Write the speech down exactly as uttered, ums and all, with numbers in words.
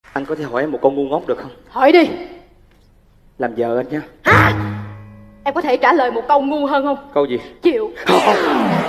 Anh có thể hỏi em một câu ngu ngốc được không? Hỏi đi. Làm vợ anh nha. Hả? Em có thể trả lời một câu ngu hơn không? Câu gì? Chịu.